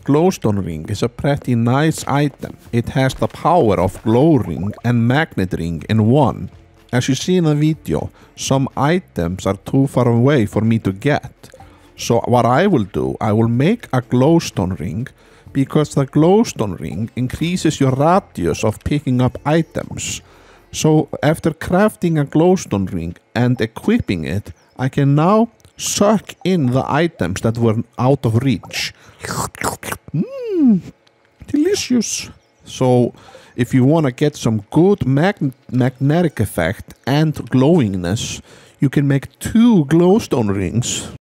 glowstone ring is a pretty nice item. It has the power of glow ring and magnet ring in one. As you see in the video, some items are too far away for me to get. So what I will do, I will make a glowstone ring, because the glowstone ring increases your radius of picking up items. So after crafting a glowstone ring and equipping it, I can now suck in the items that were out of reach. Delicious. So if you want to get some good magnetic effect and glowingness, you can make 2 glowstone rings.